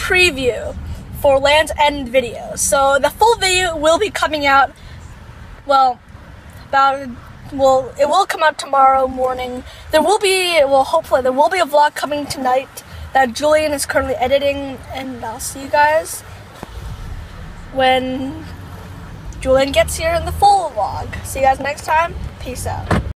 preview for Land's End video. So the full video will be coming out, it will come out tomorrow morning. Hopefully there will be a vlog coming tonight that Julian is currently editing, and I'll see you guys when Julian gets here in the full vlog. See you guys next time. Peace out.